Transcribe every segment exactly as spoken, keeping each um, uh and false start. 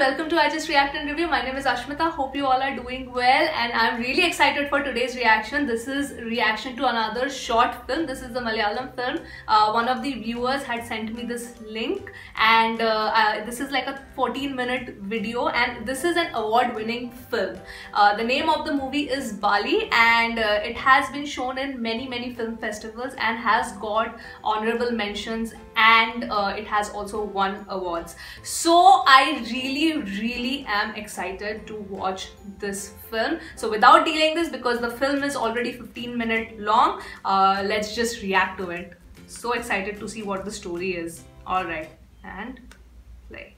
welcome to I Just React and Review. My name is Ashmita. Hope you all are doing well and I'm really excited for today's reaction. This is reaction to another short film. This is the Malayalam film. Uh, one of the viewers had sent me this link and uh, uh, this is like a fourteen minute video and this is an award winning film. Uh, the name of the movie is Bali and uh, it has been shown in many many film festivals and has got honorable mentions and uh, it has also won awards. So I really really am excited to watch this film. So without delaying this, because the film is already fifteen minutes long, uh, let's just react to it. So excited to see what the story is. Alright, and play.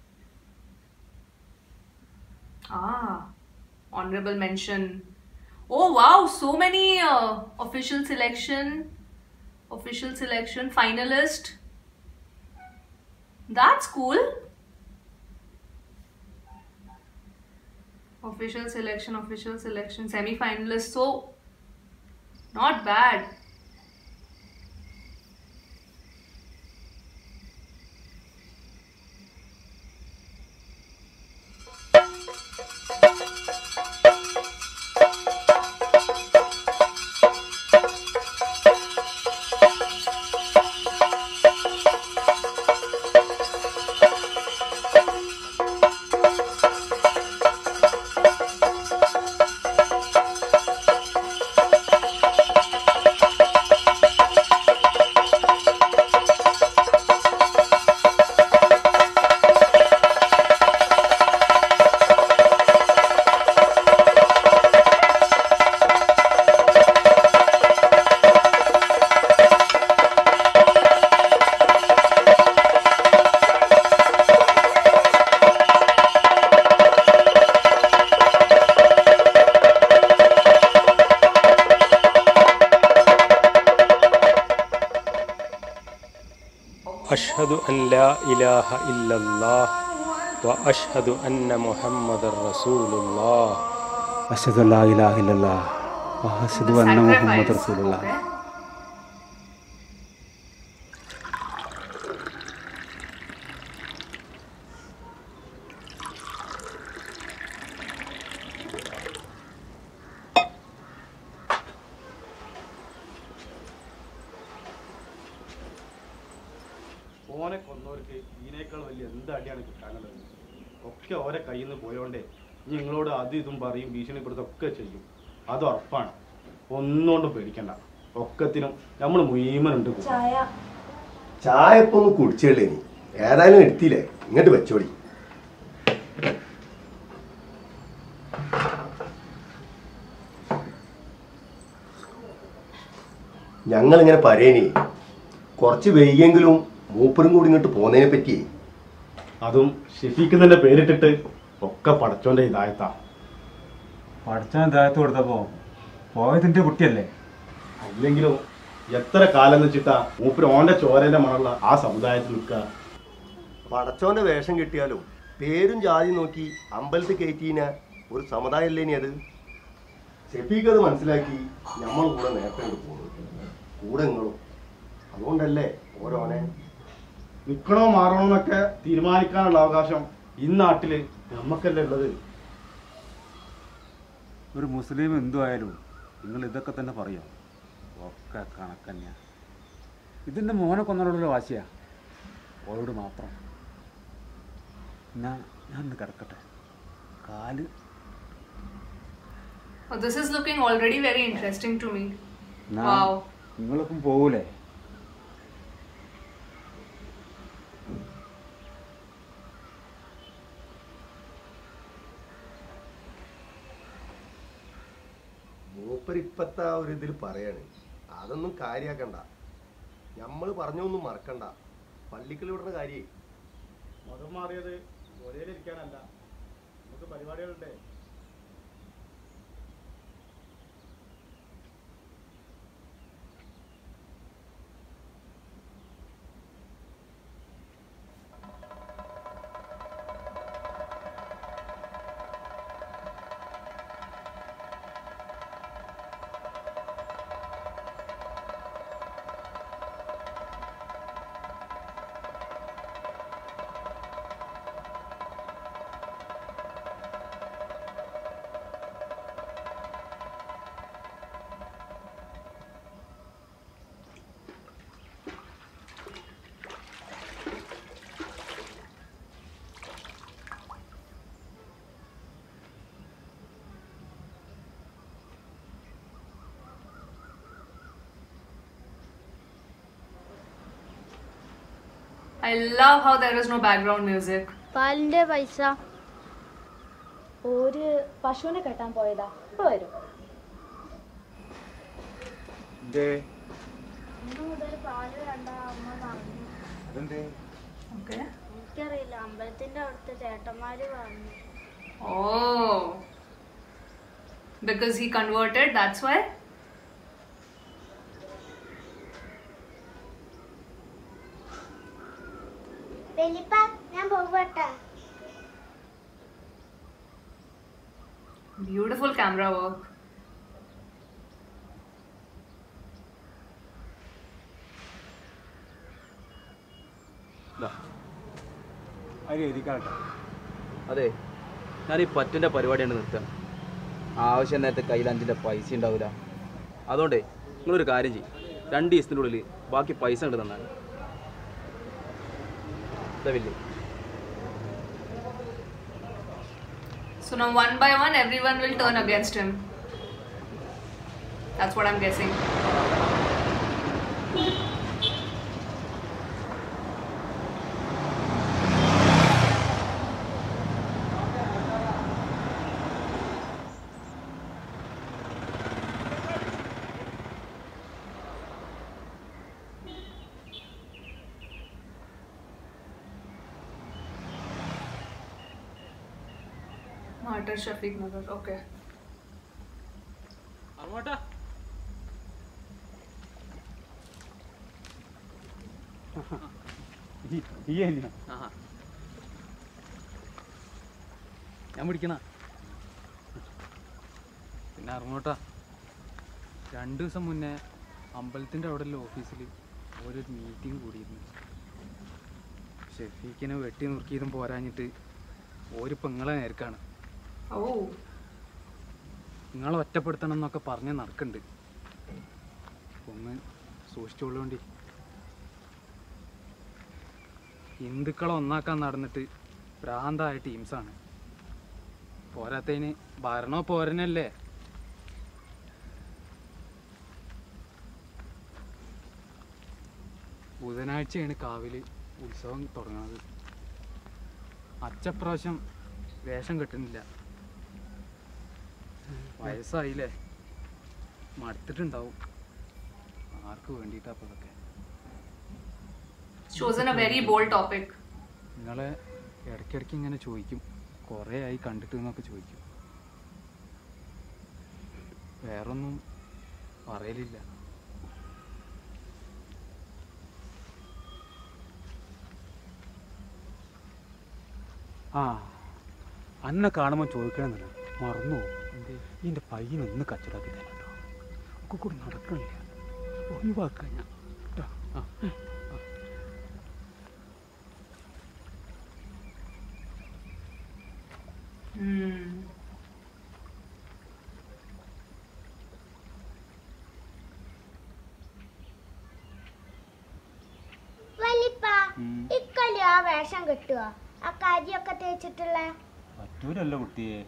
Ah, honorable mention. Oh wow, so many uh, official selection, official selection, finalist. That's cool. Official selection, official selection, semi-finalist. So, not bad. أشهد أن لا إله إلا الله وأشهد أن محمد رسول الله أشهد أن لا إله إلا الله وأشهد أن محمد رسول الله. ഓനെ കൊന്നവർക്ക് ഇതിനേക്കാൾ വലിയ എന്ത് അടിയാണ് കിട്ടാനുള്ളത്? ഒക്കെ ഓരെ കയ്യിൽ നിന്ന് പോയോണ്ടേ നിങ്ങളോട് അത് ഇതും പറയും, ഭീഷണിപ്പെടുത്തൊക്കെ ചെയ്യും. അത് ഉറപ്പാണ്. ഒന്നുകൊണ്ടും പേടിക്കണ്ട. ഒക്കത്തിനും നമ്മൾ മുഴുവനുണ്ട്. ചായ ഇപ്പൊ ഒന്ന് കുടിച്ചേളേ, നീ ഏതായാലും എടുത്തില്ലേ, ഇങ്ങോട്ട് വെച്ചോടി. ഞങ്ങളിങ്ങനെ പറയണേ, കുറച്ച് വൈകിയെങ്കിലും മൂപ്പറും കൂടി ഇങ്ങോട്ട് പോകുന്നതിനെ പറ്റി. അതും ഷെഫീഖിന്റെ പേരിട്ടിട്ട് ഒക്കെ പടച്ചോന്റെ ഇതായത്താ. പഠിച്ചാൻ ഇതായത്ത് കൊടുത്തപ്പോ പോയതിന്റെ കുട്ടിയല്ലേ. അല്ലെങ്കിലും എത്ര കാലം വെച്ചിട്ടാ മൂപ്പര് ഓന്റെ ചോരന്റെ മണമുള്ള ആ സമുദായത്തിൽ നിൽക്കുക. പടച്ചോന്റെ വേഷം കിട്ടിയാലും പേരും ജാതി നോക്കി അമ്പലത്തിൽ കയറ്റീന ഒരു സമുദായമല്ലേ ഇനി അത്. ഷെഫീഖ് അത് മനസ്സിലാക്കി നമ്മൾ കൂടെ നേരത്തെ പോകുന്നു, കൂടെ നിങ്ങളും. അതുകൊണ്ടല്ലേ ഓരോനെ നിൽക്കണോ മാറണോ എന്നൊക്കെ തീരുമാനിക്കാനുള്ള അവകാശം ഈ നാട്ടില് നമ്മക്കല്ലേ ഉള്ളത്. ഒരു മുസ്ലിം എന്തു ആയാലും നിങ്ങൾ ഇതൊക്കെ തന്നെ പറയാം. ഒക്കെ കണക്കന്നെയാ. ഇതിൻ്റെ മോനെ കൊന്നോടുള്ള വാശിയാ ഓരോട് മാത്രം. ഞാൻ ഞാൻ ഒന്ന് കിടക്കട്ടെ, കാല്. Oh, this is looking already very interesting to me. Wow. നിങ്ങളൊപ്പം പോകൂലേ? മൂപ്പരിപ്പത്തെ ആ ഒരു ഇതിൽ പറയാണ്. അതൊന്നും കാര്യാക്കണ്ട, നമ്മൾ പറഞ്ഞൊന്നും മറക്കണ്ട. പള്ളിക്കൽ വിടുന്ന കാര്യേ. മതം മാറിയത് ഒരേലിരിക്കാനല്ല, നമുക്ക് പരിപാടികളുണ്ടേ. I love how there is no background music. പാലിന്റെ പൈസ ഒരു പശുവിനെ കെട്ടാൻ പോയതാ. ഇപ്പൊ വരും. ഇന്ന് മുതൽ പാല് വേണ്ട അമ്മ പറഞ്ഞു. Okay. എനിക്കറിയില്ല, അമ്പലത്തിന്റെ അവിടുത്തെ ചേട്ടന്മാര് പറഞ്ഞു. Oh. Because he converted, that's why? Beautiful camera work. അതെ, ഞാൻ ഈ പറ്റിൻ്റെ പരിപാടിയാണ് നിർത്തുക. ആവശ്യം നേരത്തെ കയ്യിൽ അഞ്ചിൻ്റെ പൈസ ഉണ്ടാവില്ല. അതുകൊണ്ടേ നിങ്ങളൊരു കാര്യം ചെയ്യും, രണ്ട് ദിവസത്തിനുള്ളിൽ ബാക്കി പൈസ ഉണ്ട് തന്നാൽ ഇതവില്ലേ. So now one by one everyone will turn against him. That's what I'm guessing. Martyr Shafiq Nagar, okay. അങ്ങോട്ടാ ഞാൻ പിടിക്കണ പിന്നെ അറിഞ്ഞോട്ടാ. രണ്ടു ദിവസം മുന്നേ അമ്പലത്തിൻ്റെ അവിടെയുള്ള ഓഫീസിൽ ഓരോ മീറ്റിംഗ് കൂടിയിരുന്നു. ഷെഫീക്കിനെ വെട്ടി നുറുക്കിയതും പോരാഞ്ഞിട്ട് ഒരു പെങ്ങളെ നേർക്കാണ്. Oh. നിങ്ങളെ ഒറ്റപ്പെടുത്തണം എന്നൊക്കെ പറഞ്ഞ് നടക്കുന്നുണ്ട്. ഒന്ന് സൂക്ഷിച്ചോളൂണ്ടി. ഹിന്ദുക്കളെ ഒന്നാക്കാൻ നടന്നിട്ട് ഭ്രാന്തായ ടീംസാണ്. പോരാത്തതിന് ഭരണോ പോരനല്ലേ. ബുധനാഴ്ചയാണ് കാവില് ഉത്സവം തുടങ്ങുന്നത്. അച്ചപ്രാവശ്യം വേഷം കെട്ടുന്നില്ല. വയസ്സായില്ലേ, മടുത്തിട്ടുണ്ടാവും. ആർക്ക് വേണ്ടിയിട്ടാ അപ്പൊ ഇതൊക്കെ? Chosen a very bold topic. നിങ്ങളെ ഇടയ്ക്കിടയ്ക്ക് ഇങ്ങനെ ചോദിക്കും, കുറേ ആയി കണ്ടിട്ട് എന്നൊക്കെ ചോദിക്കും. വേറൊന്നും പറയലില്ല. ആ അന്നെ കാണുമ്പോൾ ചോദിക്കണമെന്നില്ല, മറന്നു ഇതിൻ്റെ പയ്യനൊന്ന് കച്ചടാക്കി തരട്ടോ. ഒക്കെ കൂടി നടക്കണില്ല, ഒഴിവാക്കാൻ ഞാൻ കേട്ടോ. ആ Hmm. ഇക്കല്ലേ ആ വേഷം കിട്ടുക, ആ കരിയൊക്കെ തേച്ചിട്ടുള്ള? പറ്റൂലല്ലോ കുട്ടിയെ.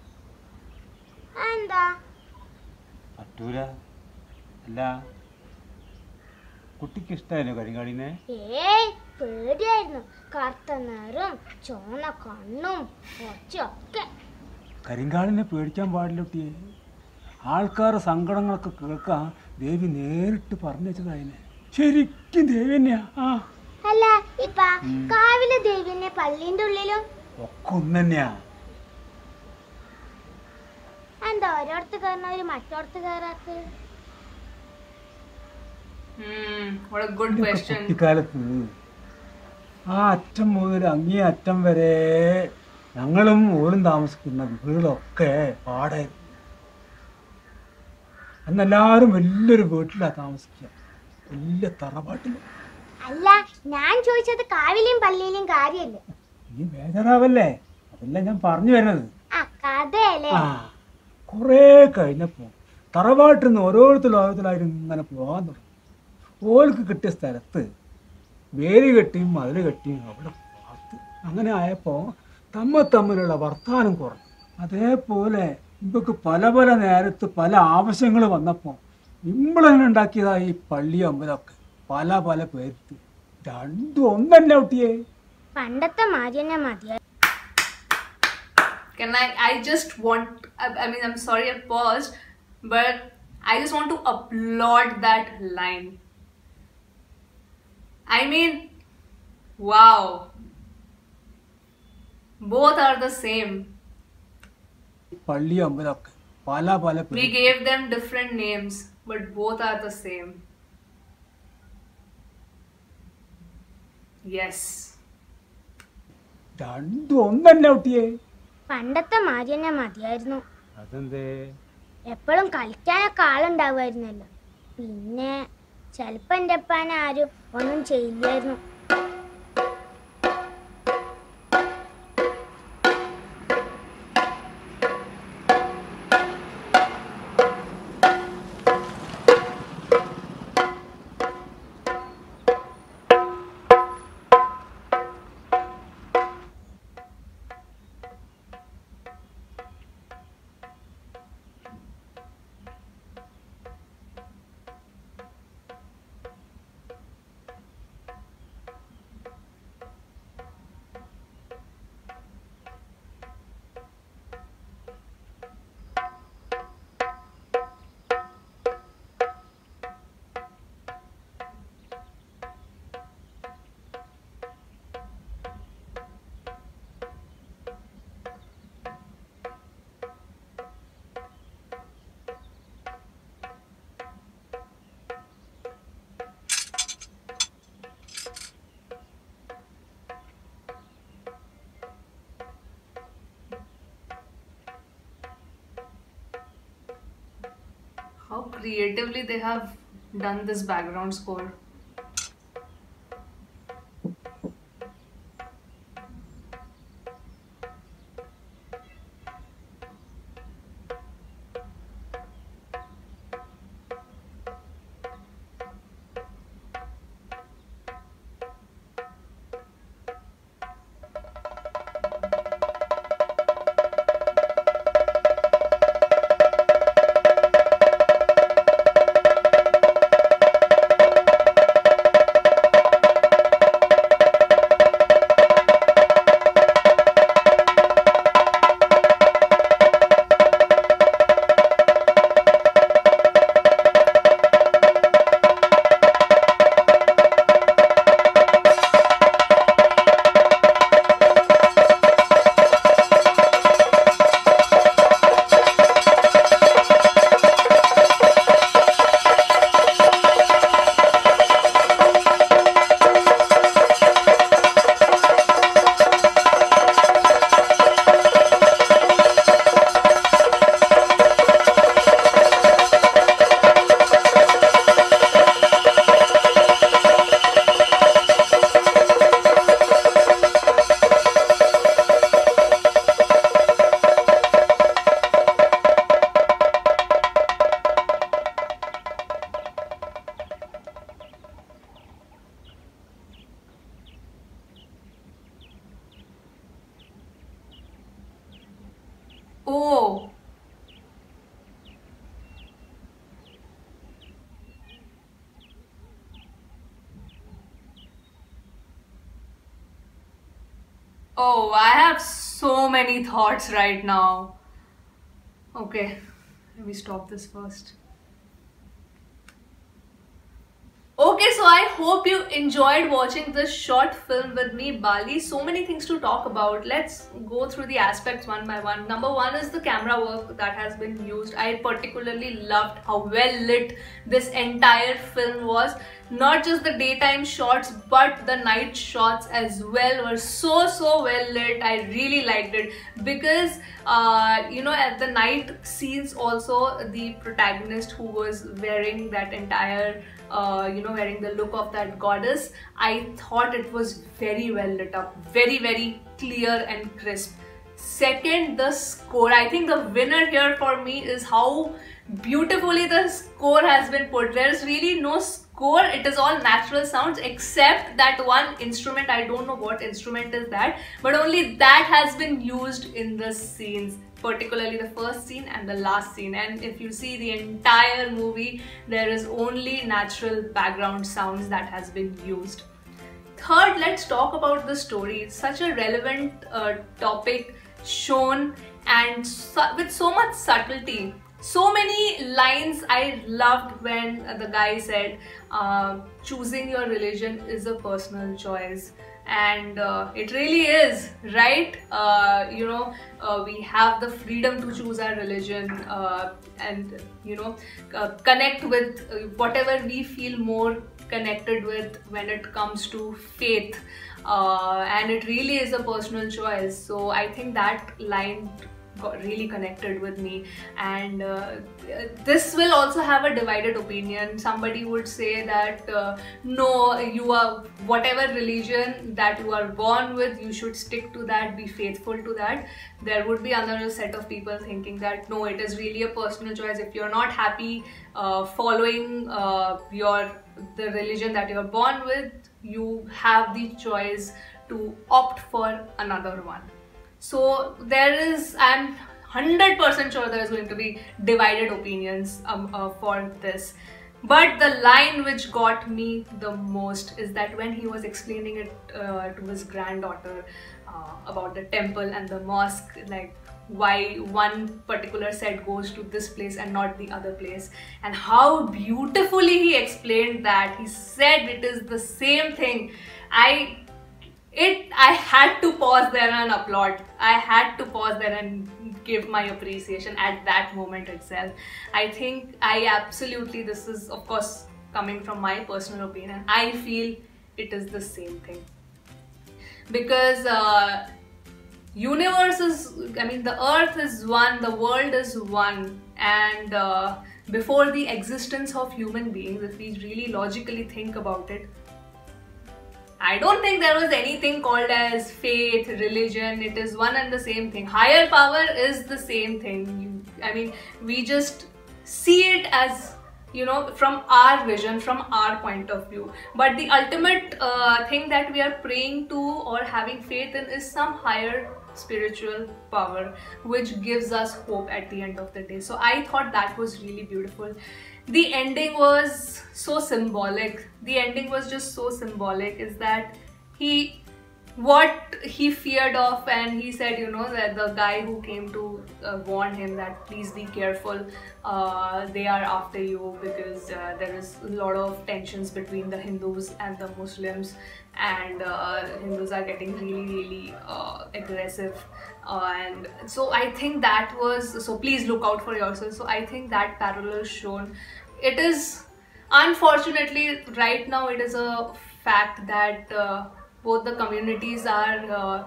എന്താ പറ്റൂല? അല്ല കുട്ടിക്ക് ഇഷ്ടമായിരുന്നു കരിങ്കാളിനെ? ഏയ് പേടിയായിരുന്നു, കറുത്ത നിറം ചോന്ന കണ്ണും കുറച്ചൊക്കെ. കരിങ്കാളിനെ പേടിക്കാൻ പാടില്ല കുട്ടിയെ. ആൾക്കാർ സങ്കടങ്ങളൊക്കെ കേൾക്കാൻ ദേവി നേരിട്ട് പറഞ്ഞു വെച്ചതായിനെ. ശരിക്കും ദേവി തന്നെയാ. ആ അല്ല ഇപ്പ കാവിലെ ദേവിനെ പള്ളിന്റെ ഉള്ളിലും ഒക്കെ ഒന്ന് തന്നെയാ. എന്താ ഒരിടത്ത് കയറുന്നവര് മറ്റോടത്ത് കയറാത്ത? Hmm. What a good question. കുട്ടിക്കാലത്ത് ആ അറ്റം മുതൽ അങ്ങേ അറ്റം വരെ ഞങ്ങളും ഓരും താമസിക്കുന്ന വീടൊക്കെ പാടായിരുന്നു. അന്നെല്ലാവരും വലിയൊരു വീട്ടിലാണ് താമസിക്കുക, വലിയ തറവാട്ടിൽ. അല്ല ഞാൻ ചോദിച്ചത് കാവിലെയും പള്ളിയിലെയും കാര്യല്ലേ. നീ ബേജാറാവല്ലേ, അതല്ല ഞാൻ പറഞ്ഞു വരുന്നത്. ആ കഥയല്ലേ. ആ കുറേ കഴിഞ്ഞപ്പോൾ തറവാട്ടിൽ നിന്ന് ഓരോരുത്തരും ഓരോരുത്തരായിട്ട് ഇങ്ങനെ പോകാൻ തുടങ്ങി. ഓൾക്ക് കിട്ടിയ സ്ഥലത്ത് വേലി കെട്ടിയും മതിൽ കെട്ടിയും അവിടെ പാർത്ത്. അങ്ങനെ ആയപ്പോൾ തമ്മ തമ്മിലുള്ള വർത്താനം കുറഞ്ഞു. അതേപോലെ ഇവർക്ക് പല പല നേരത്ത് പല ആവശ്യങ്ങൾ വന്നപ്പോൾ ഇമ്പളന്നെ ഉണ്ടാക്കിയതായി ഈ പള്ളി അമ്പലമൊക്കെ പല പല പേരിട്ട്. രണ്ടും ഒന്നല്ല കുട്ടിയെ. പണ്ടത്തെ മാതിരി തന്നെ മതിയായി. Can I, I just want, I, I mean, I'm sorry I paused, but I just want to applaud that line. I mean, wow. Both are the same. പള്ളി അമ്പലമൊക്കെ പല പല പേര്. We gave them different names, but both are the same. Yes. രണ്ടും ഒന്നല്ല കുട്ടിയെ. പണ്ടത്തെ മാതിരി തന്നെ മതിയായിരുന്നു. അതെന്തേ? എപ്പോഴും കളിക്കാനൊക്കെ ആളുണ്ടാവുമായിരുന്നല്ലോ. പിന്നെ ചിലപ്പോൾ എൻ്റെ അപ്പാനെ ആരും ഒന്നും ചെയ്യില്ലായിരുന്നു. How creatively they have done this background score. Oh. Oh, I have so many thoughts right now. Okay, let me stop this first. Okay, so I hope you enjoyed watching this short film with me, Bali. So many things to talk about. Let's go through the aspects one by one. Number one is the camera work that has been used. I particularly loved how well lit this entire film was. Not just the daytime shots, but the night shots as well were so so well lit. I really liked it because uh, you know, at the night scenes also, the protagonist who was wearing that entire Uh, you know, wearing the look of that goddess, I thought it was very well lit up, very very clear and crisp. Second, the score. I think the winner here for me is how beautifully the score has been put. There's really no score, it is all natural sounds except that one instrument. I don't know what instrument is that, but only that has been used in the scenes, particularly the first scene and the last scene. And if you see the entire movie, there is only natural background sounds that has been used. third, let's talk about the story. It's such a relevant uh, topic, shown and su- with so much subtlety. So many lines I loved when the guy said, uh, choosing your religion is a personal choice. And uh, it really is, right? Uh, you know, uh, we have the freedom to choose our religion uh, and, you know, uh, connect with uh, whatever we feel more connected with when it comes to faith. Uh, and it really is a personal choice. So I think that line got really connected with me. And uh, this will also have a divided opinion. Somebody would say that uh, no, you are whatever religion that you are born with, you should stick to that, be faithful to that. There would be another set of people thinking that no, it is really a personal choice. If you're not happy uh, following uh, your the religion that you're born with, you have the choice to opt for another one. So there is, I'm one hundred percent sure there is going to be divided opinions um, uh, for this. But the line which got me the most is that when he was explaining it uh, to his granddaughter uh, about the temple and the mosque, like why one particular set goes to this place and not the other place, and how beautifully he explained that. He said it is the same thing. I It, I had to pause there and applaud. I had to pause there and give my appreciation at that moment itself. I think I absolutely, this is of course coming from my personal opinion, I feel it is the same thing. Because uh, universe is, I mean the earth is one, the world is one, and uh, before the existence of human beings, if we really logically think about it, I don't think there was anything called as faith, religion. It is one and the same thing. Higher power is the same thing. You, I mean, we just see it as, you know, from our vision, from our point of view. But the ultimate uh, thing that we are praying to or having faith in is some higher spiritual power which gives us hope at the end of the day. So I thought that was really beautiful. The ending was so symbolic. The ending was just so symbolic, is that he, what he feared of, and he said, you know, that the guy who came to uh, warn him that please be careful, uh, they are after you, because uh, there is a lot of tensions between the Hindus and the Muslims, and uh, Hindus are getting really really uh, aggressive, uh, and so I think that was, so please look out for yourself. So I think that parallel is shown. It is, unfortunately right now, it is a fact that uh, both the communities are uh,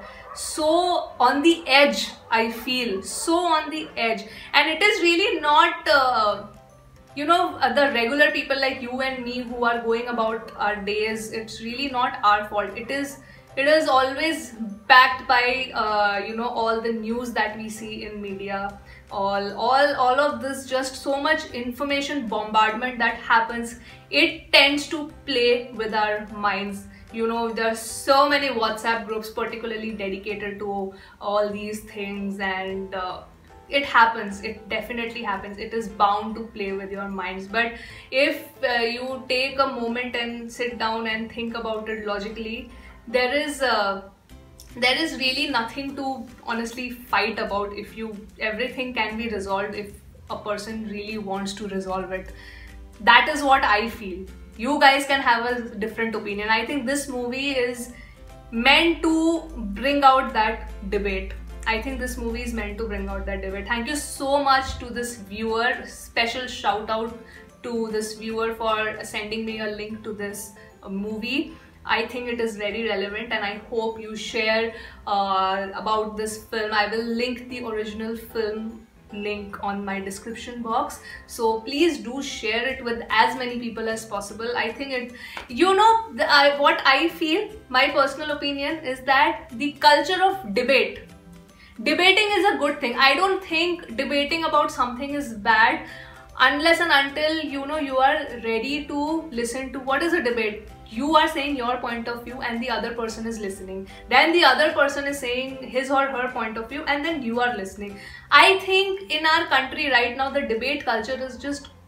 so on the edge. I feel so on the edge, and it is really not uh, you know, the regular people like you and me who are going about our days. It's really not our fault. It is it is always backed by uh, you know, all the news that we see in media, all all all of this, just so much information bombardment that happens. It tends to play with our minds. You know, there are so many WhatsApp groups particularly dedicated to all these things, and uh, it happens. It definitely happens. It is bound to play with your minds. But if uh, you take a moment and sit down and think about it logically, there is uh, there is really nothing to honestly fight about. If you, everything can be resolved if a person really wants to resolve it. That is what I feel. You guys can have a different opinion. I think this movie is meant to bring out that debate. I think this movie is meant to bring out that debate. Thank you so much to this viewer. Special shout out to this viewer for sending me a link to this uh, movie. I think it is very relevant, and I hope you share uh, about this film. I will link the original film link on my description box, so please do share it with as many people as possible. I think it, you know, the, I, what I feel, my personal opinion is that the culture of debate, debating is a good thing. I don't think debating about something is bad unless and until, you know, you are ready to listen to what is a debate. You are saying your point of view and the other person is listening. Then the other person is saying his or her point of view, and then you are listening. I think in our country right now, the debate culture is just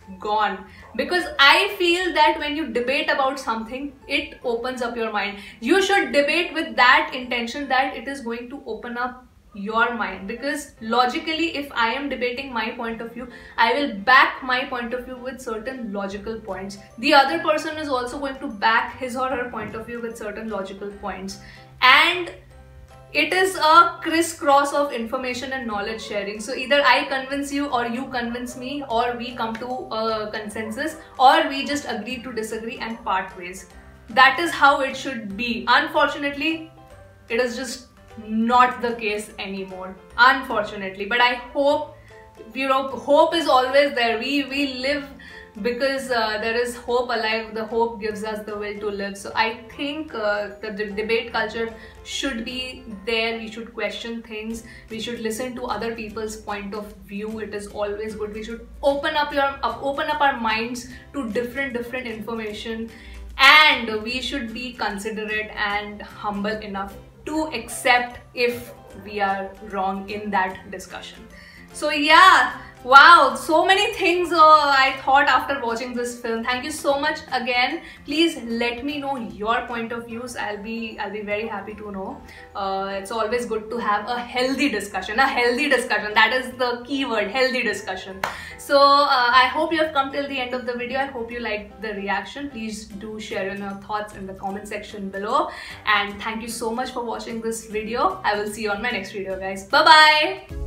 gone. Because I feel that when you debate about something, it opens up your mind. You should debate with that intention that it is going to open up your mind, because logically, if I am debating my point of view, I will back my point of view with certain logical points. The other person is also going to back his or her point of view with certain logical points, and it is a crisscross of information and knowledge sharing. So either I convince you, or you convince me, or we come to a consensus, or we just agree to disagree and part ways. That is how it should be. Unfortunately, it is just not the case anymore, unfortunately. But I hope, you know, hope is always there. We we live because uh, there is hope alive. The hope gives us the will to live. So I think uh, the, the debate culture should be there. We should question things. We should listen to other people's point of view. It is always good. We should open up your uh, open up our minds to different different information, and we should be considerate and humble enough to accept if we are wrong in that discussion. So yeah, wow, so many things uh, I thought after watching this film. Thank you so much again. Please let me know your point of views. I'll be I'll be very happy to know. Uh, it's always good to have a healthy discussion. A healthy discussion. That is the key word, healthy discussion. So uh, I hope you have come till the end of the video. I hope you liked the reaction. Please do share your thoughts in the comment section below. And thank you so much for watching this video. I will see you on my next video, guys. Bye bye.